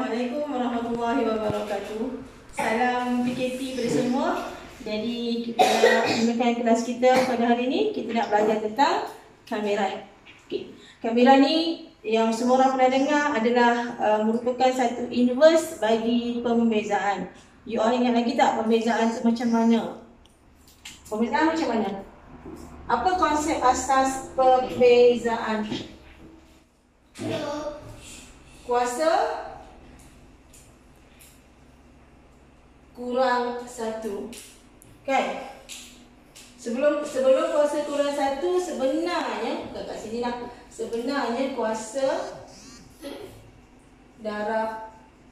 Assalamualaikum warahmatullahi wabarakatuh. Salam PKP pada semua. Jadi kita nak mulakan kelas kita pada hari ini. Kita nak belajar tentang kamiran. Okay. Kamiran ni yang semua orang pernah dengar adalah merupakan satu inverse bagi pembezaan. You all ingat lagi tak pembezaan tu macam mana? Pembezaan macam mana? Apa konsep asas pembezaan? Kuasa kurang satu. Kan? Sebelum kuasa kurang satu, sebenarnya kat sini lah. Sebenarnya kuasa darab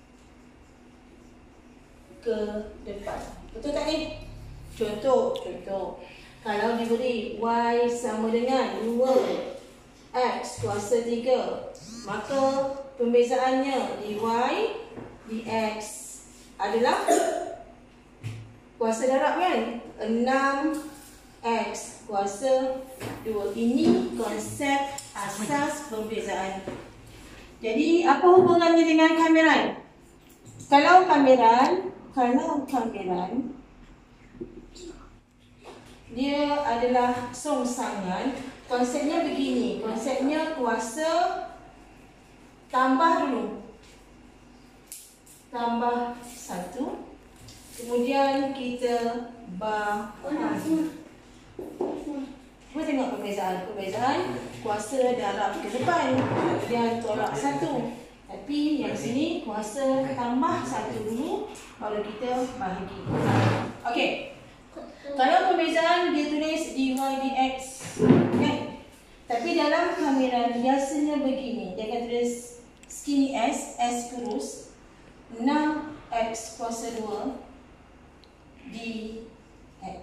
ke depan. Betul tak ni? Contoh. Kalau diberi Y sama dengan 2X kuasa 3, maka pembezaannya dy dx adalah kuasa darab kan? 6x kuasa 2. Ini konsep asas pembezaan. Jadi apa hubungannya dengan kamiran? Kalau kamiran dia adalah songsangan. Konsepnya begini. Konsepnya kuasa tambah dulu. Tambah 1. Kemudian kita bahagi. Cuba tengok perbezaan. Perbezaan kuasa darab ke depan. Kemudian tolak 1. Tapi yang sini kuasa tambah 1 dulu. Baru kita bahagi. Okey. Kalau perbezaan dia tulis dy dx. Kan? Tapi dalam kamiran biasanya begini. Dia akan tulis skinny s, s kurus, 6x kuasa 2 dx.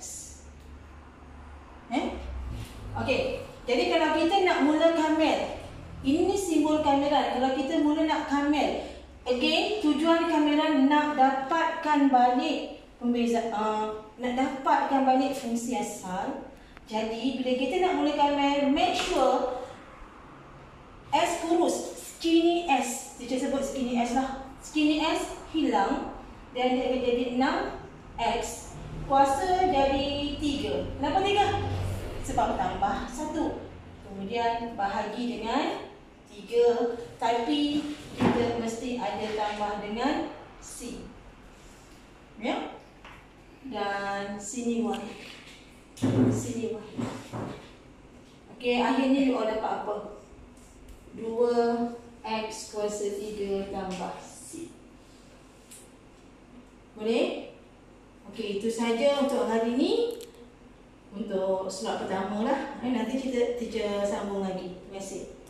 Okey. Jadi kalau kita nak mula kamil, ini simbol kamiran. Kalau kita mula nak kamil, again tujuan kamiran nak dapatkan balik pembezaan, nak dapatkan balik fungsi asal. Jadi bila kita nak mula kamil, make sure s kurus, skinny s, teacher sebut skinny s lah. Skinny s hilang dan dia akan jadi 6x kuasa jadi 3. Kenapa 3? Sebab tambah 1. Kemudian bahagi dengan 3. Tapi kita mesti ada tambah dengan c. Ya? Dan sini y. Sini y. Okey, akhirnya you all dapat apa? 2x kuasa 3 tambah c. Boleh? Okey, itu saja untuk hari ini. Untuk slot pertama lah. Nanti kita sambung lagi. Terima kasih.